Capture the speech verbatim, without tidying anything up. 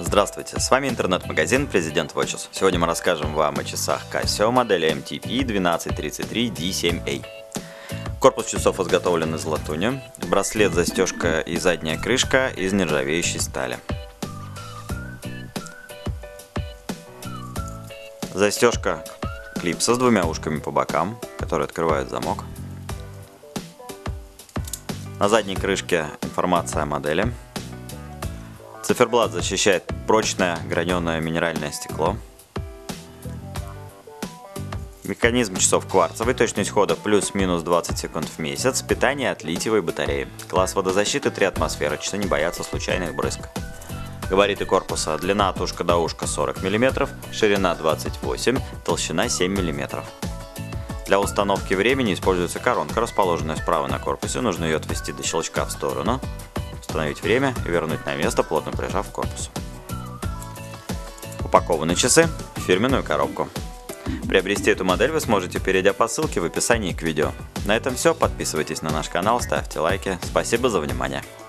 Здравствуйте, с вами интернет-магазин President Watches. Сегодня мы расскажем вам о часах Casio модели эм ти пи двенадцать тридцать три ди семь эй. Корпус часов изготовлен из латуни, браслет, застежка и задняя крышка из нержавеющей стали. Застежка клипса с двумя ушками по бокам, которые открывают замок. На задней крышке информация о модели. Циферблат защищает прочное граненое минеральное стекло. Механизм часов кварцевый, точность хода плюс-минус двадцать секунд в месяц, питание от литиевой батареи. Класс водозащиты три атмосферы, часы не боятся случайных брызг. Габариты корпуса: длина от ушка до ушка сорок миллиметров, ширина двадцать восемь, толщина семь миллиметров. Для установки времени используется коронка, расположенная справа на корпусе. Нужно ее отвести до щелчка в сторону, установить время и вернуть на место, плотно прижав к корпусу. Упакованы часы в фирменную коробку. Приобрести эту модель вы сможете, перейдя по ссылке в описании к видео. На этом все. Подписывайтесь на наш канал, ставьте лайки. Спасибо за внимание.